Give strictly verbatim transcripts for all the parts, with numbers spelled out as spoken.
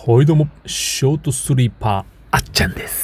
はいどうも、ショートスリーパー、あっちゃんです。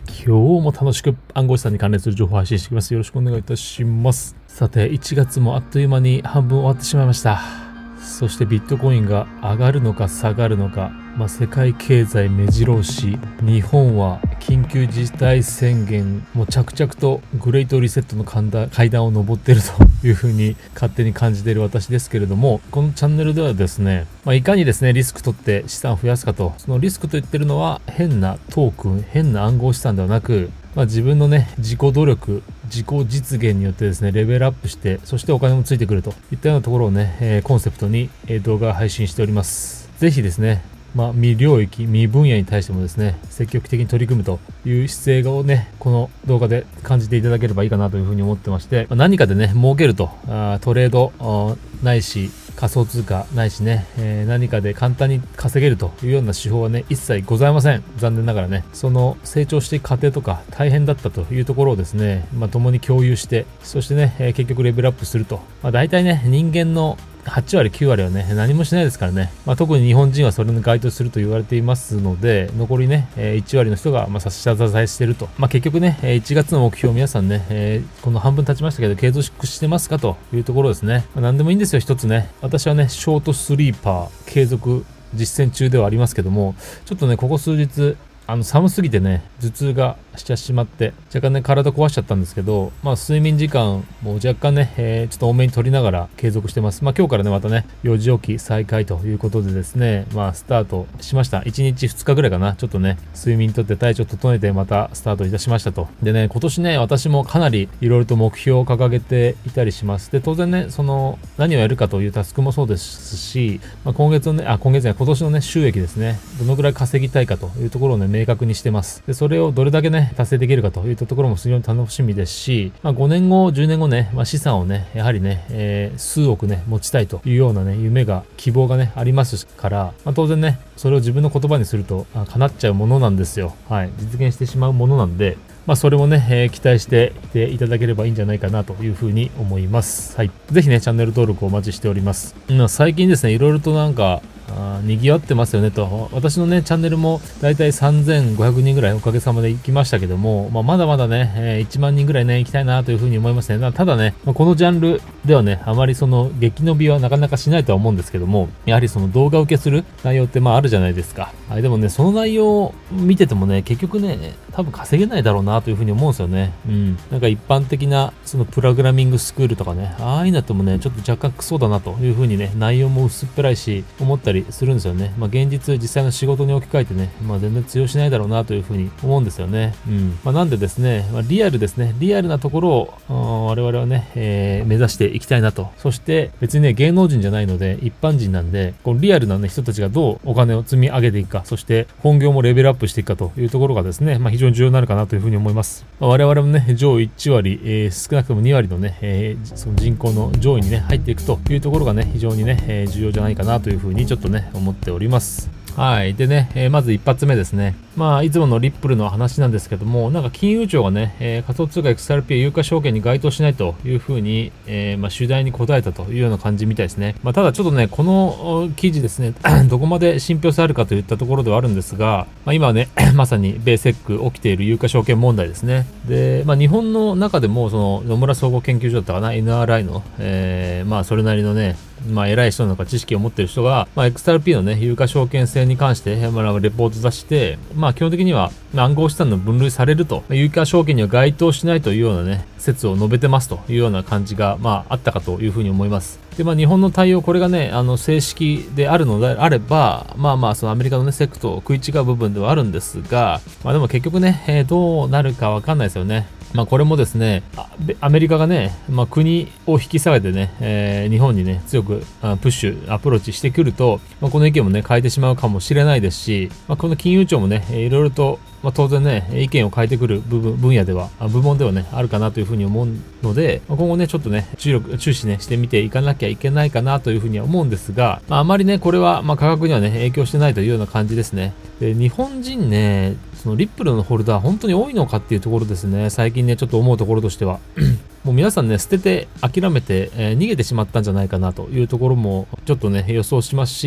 今日も楽しく暗号資産に関連する情報を配信していきます。よろしくお願いいたします。さて、いちがつもあっという間に半分終わってしまいました。そしてビットコインが上がるのか下がるのか、まあ、世界経済目白押し、日本は緊急事態宣言も着々とグレートリセットの階段を上っているというふうに勝手に感じている私ですけれども、このチャンネルではですね、まあ、いかにですねリスク取って資産を増やすかと、そのリスクと言ってるのは変なトークン、変な暗号資産ではなく、まあ、自分のね自己努力、自己実現によってですねレベルアップして、そしてお金もついてくるといったようなところをね、えー、コンセプトに、えー、動画配信しております。ぜひですね、まあ、未領域、未分野に対してもですね、積極的に取り組むという姿勢をね、この動画で感じていただければいいかなというふうに思ってまして、まあ、何かでね、儲けると、あトレードないし、仮想通貨ないしね、えー、何かで簡単に稼げるというような手法はね、一切ございません。残念ながらね、その成長していく過程とか大変だったというところをですね、まあ、共に共有して、そしてね、えー、結局レベルアップすると。まあ、大体ね、人間のはちわりきゅうわりはね何もしないですからね、まあ、特に日本人はそれに該当すると言われていますので、残りねいちわりの人がまあ下支えしていると、まあ、結局ねいちがつの目標、皆さんね、えー、この半分経ちましたけど継続してますかというところですね。まあ、何でもいいんですよ。一つね、私はねショートスリーパー継続実践中ではありますけども、ちょっとねここ数日あの寒すぎてね頭痛がしてしまって若干ね体壊しちゃったんですけど、まあ睡眠時間も若干ね、えー、ちょっと多めに取りながら継続してます。まあ今日からねまたねよじ起き再開ということでですね、まあスタートしました。いちにちふつかぐらいかな、ちょっとね睡眠とって体調整えてまたスタートいたしましたと。でね、今年ね私もかなりいろいろと目標を掲げていたりします。で当然ねその何をやるかというタスクもそうですし、まあ、今月のねあ今月ね今年のね収益ですね、どのぐらい稼ぎたいかというところをね明確にしてます。でそれをどれだけね達成できるかといったところも非常に楽しみですし、まあ、ごねんごじゅうねんごね、まあ、資産をねやはりね、えー、数億ね持ちたいというようなね夢が希望がねありますから、まあ、当然ねそれを自分の言葉にするとあ叶っちゃうものなんですよ。はい、実現してしまうものなんで、まあ、それもね、えー、期待していていただければいいんじゃないかなというふうに思います。はい、ぜひねチャンネル登録お待ちしております。うん、最近ですねいろいろとなんかあにぎわってますよねと。私のねチャンネルもだいたいさんぜんごひゃくにんぐらいおかげさまで行きましたけども、まあ、まだまだね、えー、いちまんにんぐらいね行きたいなというふうに思いますね。ただね、まあ、このジャンルではねあまりその激伸びはなかなかしないとは思うんですけども、やはりその動画受けする内容ってまああるじゃないですか。はい、でもねその内容を見ててもね結局ね多分稼げないだろうなというふうに思うんですよね。うん、なんか一般的なそのプログラミングスクールとかね、ああいうのってもねちょっと若干クソだなというふうにね内容も薄っぺらいし思ったりするんですよね。まあ、現実実際の仕事に置き換えてね、まあ、全然通用しないだろうなというふうに思うんですよね。うん、まあ、なんでですね、まあ、リアルですね、リアルなところを我々はね、えー、目指していきたいなと。そして別にね芸能人じゃないので一般人なんで、こうリアルな、ね、人たちがどうお金を積み上げていくか、そして本業もレベルアップしていくかというところがですね、まあ、非常に重要になるかなというふうに思います。まあ、我々もね上位いちわり、えー、少なくともにわりのね、えー、その人口の上位にね入っていくというところがね非常にね、えー、重要じゃないかなというふうにちょっとね思っております。はい。でね、えー、まず一発目ですね。まあ、いつものリップルの話なんですけども、なんか金融庁がね、えー、仮想通貨 エックスアールピー 有価証券に該当しないというふうに、えー、まあ、主題に答えたというような感じみたいですね。まあ、ただちょっとね、この記事ですね、どこまで信憑性あるかといったところではあるんですが、まあ、今はね、まさに米セック起きている有価証券問題ですね。で、まあ、日本の中でも、その野村総合研究所だったかな、エヌアールアイ の、えー、まあ、それなりのね、まあ、偉い人なのか知識を持っている人が、まあ、エックスアールピー のね、有価証券制に関して、まあ、レポート出して、まあ、基本的には暗号資産の分類されると、有価証券には該当しないというようなね、説を述べてますというような感じが、まあ、あったかというふうに思います。で、まあ、日本の対応、これがね、あの、正式であるのであれば、まあまあ、そのアメリカのね、セクと食い違う部分ではあるんですが、まあ、でも結局ね、えー、どうなるかわかんないですよね。まあこれもですね、アメリカがね、まあ、国を引き下げてね、えー、日本にね、強くプッシュ、アプローチしてくると、まあ、この意見もね、変えてしまうかもしれないですし、まあ、この金融庁もね、いろいろと、まあ、当然ね、意見を変えてくる部分、分野では、部門ではね、あるかなというふうに思うので、まあ、今後ね、ちょっとね、注力、注視ね、してみていかなきゃいけないかなというふうには思うんですが、まあ、あまりね、これは、まあ、価格にはね、影響してないというような感じですね。で、日本人ね、そのリップルのホルダー本当に多いのかっていうところですね。最近ね、ちょっと思うところとしては。もう皆さんね、捨てて諦めて、えー、逃げてしまったんじゃないかなというところもちょっとね、予想しますし、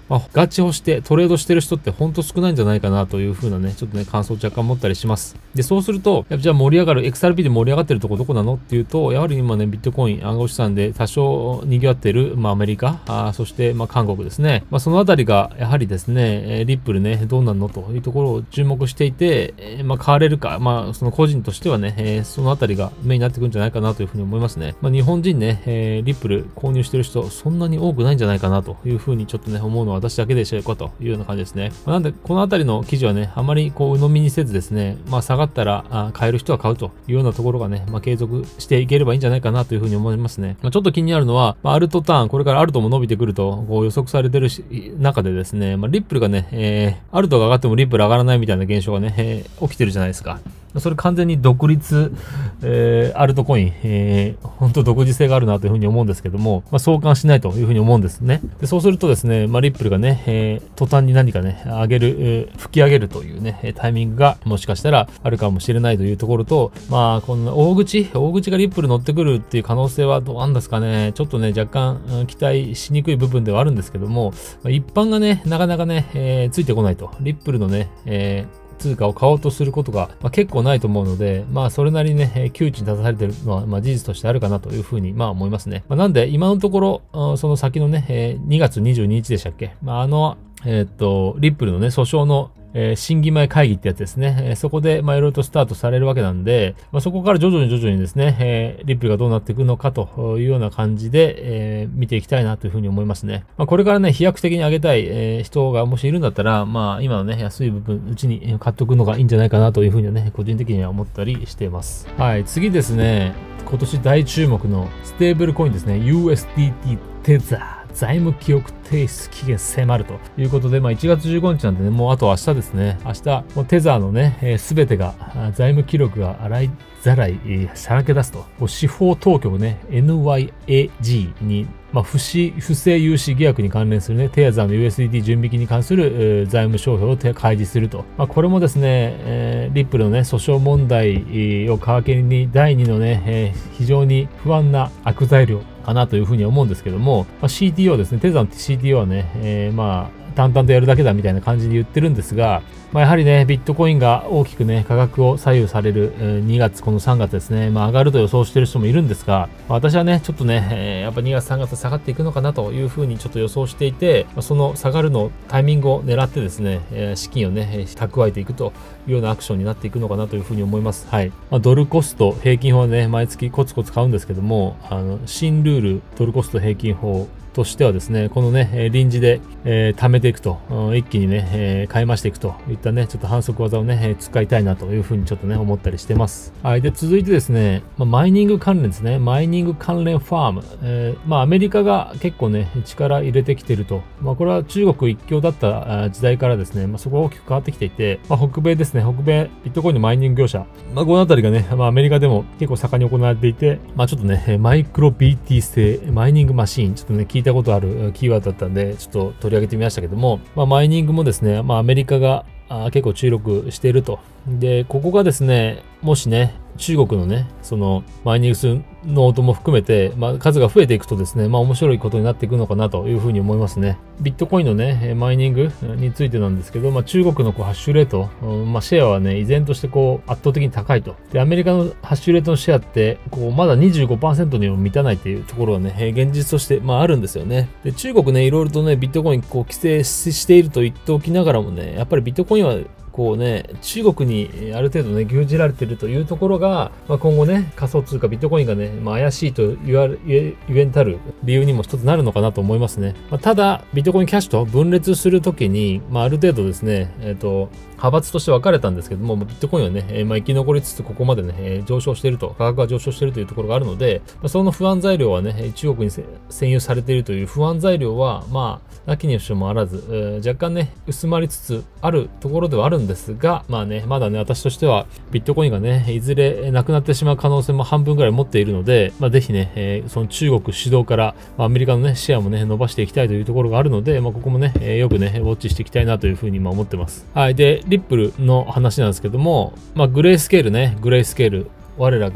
まあ、ガチをしてトレードしてる人ってほんと少ないんじゃないかなというふうなね、ちょっとね、感想を若干持ったりします。で、そうすると、じゃあ盛り上がる、エックスアールピー で盛り上がってるとこどこなのっていうと、やはり今ね、ビットコイン、暗号資産で多少賑わってる、まあ、アメリカ、あそして、まあ、韓国ですね。まあ、そのあたりが、やはりですね、リップルね、どうなんのというところを注目していて、えー、まあ、買われるか、まあ、その個人としてはね、えー、そのあたりが目になってくるんじゃないかなというふうに思いますね。まあ、日本人ね、えー、リップル購入してる人、そんなに多くないんじゃないかなというふうにちょっとね、思うのは私だけでしょうかというような感じですね。まあ、なんで、このあたりの記事はね、あまりこう、鵜呑みにせずですね、まあ、下がったらあ買える人は買うというようなところがね、まあ、継続していければいいんじゃないかなというふうに思いますね。まあ、ちょっと気になるのは、まあ、アルトターン、これからアルトも伸びてくるとこう予測されてる中でですね、まあ、リップルがね、えー、アルトが上がってもリップル上がらないみたいな現象がね、えー、起きてるじゃないですか。それ完全に独立、えー、アルトコイン、えー、本当独自性があるなというふうに思うんですけども、まあ、相関しないというふうに思うんですね。で、そうするとですね、まあ、リップルがね、えー、途端に何かね、上げる、えー、吹き上げるというね、タイミングがもしかしたらあるかもしれないというところと、まあ、この大口、大口がリップル乗ってくるっていう可能性はどうなんですかね。ちょっとね、若干、うん、期待しにくい部分ではあるんですけども、まあ、一般がね、なかなかね、えー、ついてこないと。リップルのね、えー通貨を買おうとすることが、まあ、結構ないと思うので、まあそれなりにね、窮地に立たされているのは、まあ、事実としてあるかなというふうに、まあ思いますね。まあ、なんで今のところ、その先のね、えー、にがつにじゅうににちでしたっけ、まあ、あの、えー、っと、リップルのね、訴訟のえー、審議前会議ってやつですね。えー、そこで、まあ、いろいろとスタートされるわけなんで、まあ、そこから徐々に徐々にですね、えー、リップルがどうなっていくのかというような感じで、えー、見ていきたいなというふうに思いますね。まあ、これからね、飛躍的に上げたい、えー、人がもしいるんだったら、まあ、今のね、安い部分、うちに買っておくのがいいんじゃないかなというふうにはね、個人的には思ったりしています。はい、次ですね、今年大注目のステーブルコインですね、ユーエスディーティー テザー。財務記録提出期限迫るということで、まあ、いちがつじゅうごにちなんでね、もうあと明日ですね。明日、もうテザーのね、す、え、べ、ー、てが、財務記録が洗いざらい、えー、さらけ出すと。こう司法当局ね、エヌワイエージー に、まあ、不正、不正融資疑惑に関連するね、テザーの ユーエスディーティー 準備金に関する、えー、財務商標を開示すると。まあ、これもですね、えー、リップルのね、訴訟問題を皮切りに、だいにのね、えー、非常に不安な悪材料かなというふうに思うんですけども、まあ、シーティーオー ですね、テザーの シーティーオー はね、えー、まあ、淡々とやるだけだみたいな感じで言ってるんですが、まあ、やはりね、ビットコインが大きくね、価格を左右されるにがつ、このさんがつですね、まあ上がると予想している人もいるんですが、まあ、私はね、ちょっとね、えー、やっぱにがつ、さんがつ下がっていくのかなというふうにちょっと予想していて、まあ、その下がるのタイミングを狙ってですね、えー、資金をね、蓄えていくというようなアクションになっていくのかなというふうに思います。はい。まあ、ドルコスト平均法はね、毎月コツコツ買うんですけども、あの、新ルール、ドルコスト平均法、としてはですね、このね、臨時で、えー、貯めていくと、一気にね、えー、買い増していくといったね、ちょっと反則技をね、えー、使いたいなというふうにちょっとね、思ったりしてます。はい。で、続いてですね、まあ、マイニング関連ですね。マイニング関連ファーム。えー、まあ、アメリカが結構ね、力入れてきてると。まあ、これは中国一強だった時代からですね、まあ、そこが大きく変わってきていて、まあ、北米ですね、北米、ビットコインのマイニング業者。まあ、このあたりがね、まあ、アメリカでも結構盛んに行われていて、まあ、ちょっとね、マイクロ ビーティー 製マイニングマシーン、ちょっとね、聞いたことあるキーワードだったんで、ちょっと取り上げてみましたけども、まあ、マイニングもですね、まあ、アメリカがあ結構注力していると。で、ここがですね、もしね、中国のね、その、マイニングするノードも含めて、まあ、数が増えていくとですね、まあ、面白いことになっていくのかなというふうに思いますね。ビットコインのね、マイニングについてなんですけど、まあ、中国のこうハッシュレート、うん、まあ、シェアはね、依然としてこう、圧倒的に高いと。で、アメリカのハッシュレートのシェアって、こう、まだ にじゅうごパーセント にも満たないっていうところがね、現実として、まあ、あるんですよね。で、中国ね、いろいろとね、ビットコイン、こう、規制していると言っておきながらもね、やっぱりビットコインは、こうね、中国にある程度ね、牛耳られているというところが、まあ、今後ね、仮想通貨ビットコインがね、まあ、怪しいと言われ、言えんたる理由にも一つなるのかなと思いますね。まあ、ただ、ビットコインキャッシュと分裂するときに、まあ、ある程度ですね、えっと、派閥として分かれたんですけども、ビットコインはね、えー、まあ生き残りつつここまでね、えー、上昇していると、価格が上昇しているというところがあるので、まあ、その不安材料はね、中国に占有されているという不安材料は、まあ、なきにしもあらず、えー、若干ね、薄まりつつあるところではあるんですが、まあね、まだね、私としては、ビットコインがね、いずれなくなってしまう可能性も半分ぐらい持っているので、まあぜひね、えー、その中国主導から、まあ、アメリカのね、シェアもね、伸ばしていきたいというところがあるので、まあここもね、えー、よくね、ウォッチしていきたいなというふうに今思ってます。はい。で、リップルの話なんですけども、まあグレースケールね、グレースケール、我らが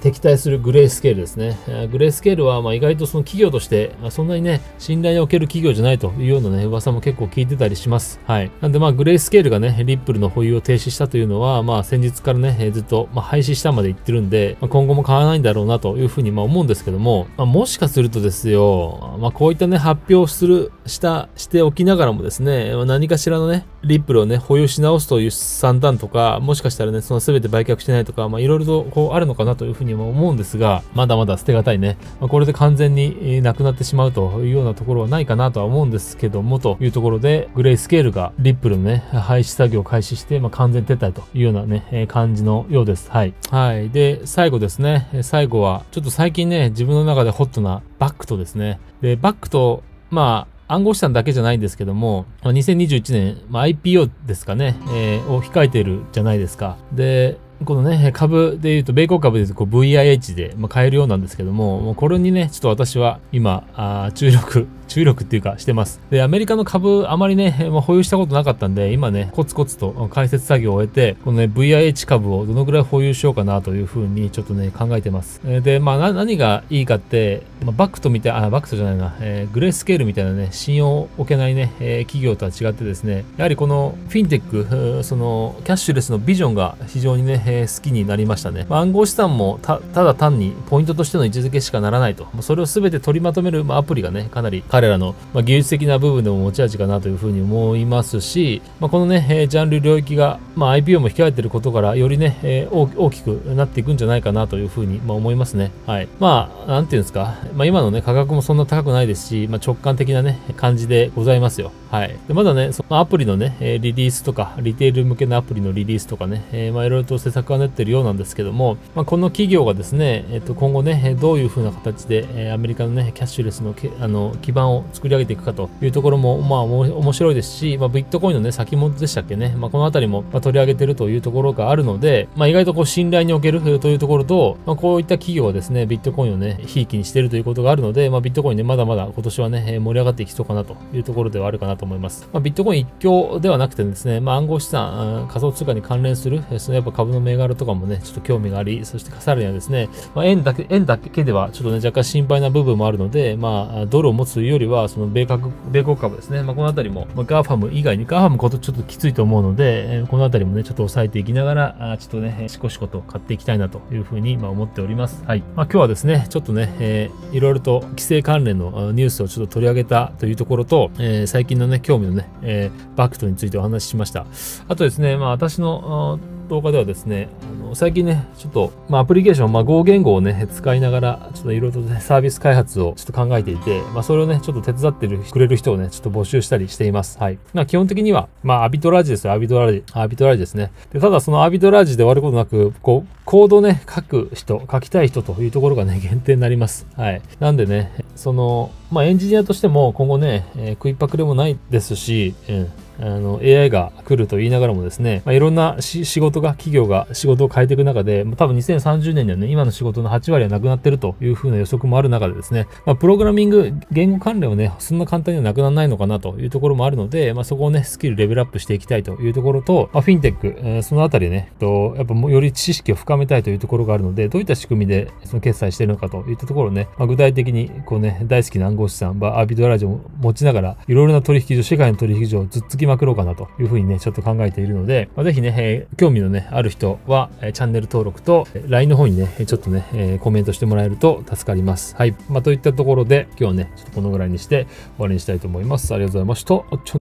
敵対するグレースケールですね。グレースケールはまあ意外とその企業としてそんなにね、信頼における企業じゃないというようなね、噂も結構聞いてたりします。はい。なんでまあグレースケールがね、リップルの保有を停止したというのは、まあ先日からね、ずっとまあ廃止したまで言ってるんで、まあ、今後も変わらないんだろうなというふうにまあ思うんですけども、まあ、もしかするとですよ、まあこういったね、発表する、した、しておきながらもですね、何かしらのね、リップルをね、保有し直すという算段とか、もしかしたらね、その全て売却してないとか、まあいろいろとこうあるのかなというふうにも思うんですが、まだまだ捨てがたいね。まあ、これで完全になくなってしまうというようなところはないかなとは思うんですけども、というところで、グレースケールがリップルのね、廃止作業を開始して、まあ完全撤退というようなね、えー、感じのようです。はい。はい。で、最後ですね。最後は、ちょっと最近ね、自分の中でホットなバックとですね。で、バックと、まあ、暗号資産だけじゃないんですけども、にせんにじゅういちねん、まあ、アイピーオー ですかね、えー、を控えているじゃないですか。で、このね、株で言うと、米国株で言うとこう ブイアイエイチ で、まあ、買えるようなんですけども、もうこれにね、ちょっと私は今、あ注力、注力っていうかしてます。で、アメリカの株あまりね、まあ、保有したことなかったんで、今ね、コツコツと解説作業を終えて、このね、ブイアイエイチ 株をどのぐらい保有しようかなというふうにちょっとね、考えてます。で、まあな、何がいいかって、まあ、バックトみたい、あ、バックトじゃないな、えー、グレースケールみたいなね、信用を置けないね、えー、企業とは違ってですね、やはりこのフィンテック、そのキャッシュレスのビジョンが非常にね、えー、好きになりましたね。まあ、暗号資産もた、ただ単にポイントとしての位置づけしかならないと。それを全て取りまとめる、まあ、アプリがね、かなり彼らの、まあ、技術的な部分でも持ち味かなというふうに思いますし、まあ、このね、えー、ジャンル領域が、まあ、アイピーオー も控えていることから、よりね、えー、大きくなっていくんじゃないかなというふうに、まあ、思いますね。はい。まあ、なんていうんですか。まあ、今のね、価格もそんな高くないですし、まあ、直感的なね、感じでございますよ。はい。でまだね、そのアプリのね、リリースとか、リテール向けのアプリのリリースとかね、えー、まあ、いろいろと施策は練ってるようなんですけども、まあ、この企業がですね、えっと、今後ね、どういうふうな形で、えー、アメリカのね、キャッシュレスのけあの基盤を作り上げていくかというところも、まあ、面白いですし、まあ、ビットコインのね、先物でしたっけね、まあ、このあたりも、まあ、取り上げてるというところがあるので、まあ、意外とこう、信頼におけるというところと、まあ、こういった企業はですね、ビットコインをね、ひいきにしているということがあるので、まあ、ビットコインね、まだまだ今年はね、盛り上がっていきそうかなというところではあるかなと思います。まあ、ビットコイン一強ではなくてですね、まあ、暗号資産、仮想通貨に関連する、そのやっぱ株の銘柄とかもね、ちょっと興味があり、そしてさらにはですね、まあ、円だけ、円だけではちょっとね、若干心配な部分もあるので、まあ、ドルを持つというよりは、その米国、米国株ですね、まあ、このあたりも、まあ、ガーファム以外に、ガーファムことちょっときついと思うので、えー、このあたりもね、ちょっと抑えていきながら、あちょっとね、しこしこと買っていきたいなというふうに、まあ、思っております。はい。まあ、今日はですね、ちょっとね、えー、いろいろと規制関連のニュースをちょっと取り上げたというところと、えー、最近のね、興味のね、えー、バクトについてお話ししました。あとですね、まあ、私の動画ではですね、あの最近ね、ちょっと、まあ、アプリケーション、まあ、Go 言語をね、使いながら、ちょっといろいろとね、サービス開発をちょっと考えていて、まあ、それをね、ちょっと手伝ってくれる人をね、ちょっと募集したりしています。はい。まあ、基本的には、まあ、アビトラージですよ、アビトラージ。アビトラージですね。で、ただそのアビトラージで終わることなく、こう、コードね、書く人、書きたい人というところがね、限定になります。はい。なんでね、その、まあ、エンジニアとしても今後ね、えー、食いっぱくれもないですし、うんあの エーアイ が来ると言いながらもですね、まあ、いろんな仕事が、企業が仕事を変えていく中で、多分にせんさんじゅうねんにはね、今の仕事のはちわりはなくなってるという風な予測もある中でですね、まあ、プログラミング、言語関連はね、そんな簡単にはなくならないのかなというところもあるので、まあ、そこをね、スキルレベルアップしていきたいというところと、まあ、フィンテック、えー、そのあたりね、とやっぱより知識を深めたいというところがあるので、どういった仕組みでその決済しているのかといったところをね、まあ、具体的にこうね、大好きな暗号資産、アビトラージを持ちながら、いろいろな取引所、世界の取引所をずっつきまくろうかなというふうにね、ちょっと考えているので、まあ、ぜひね、えー、興味のね、ある人は、えー、チャンネル登録と、ライン の方にね、ちょっとね、えー、コメントしてもらえると助かります。はい。まあ、といったところで、今日はね、ちょっとこのぐらいにして終わりにしたいと思います。ありがとうございました。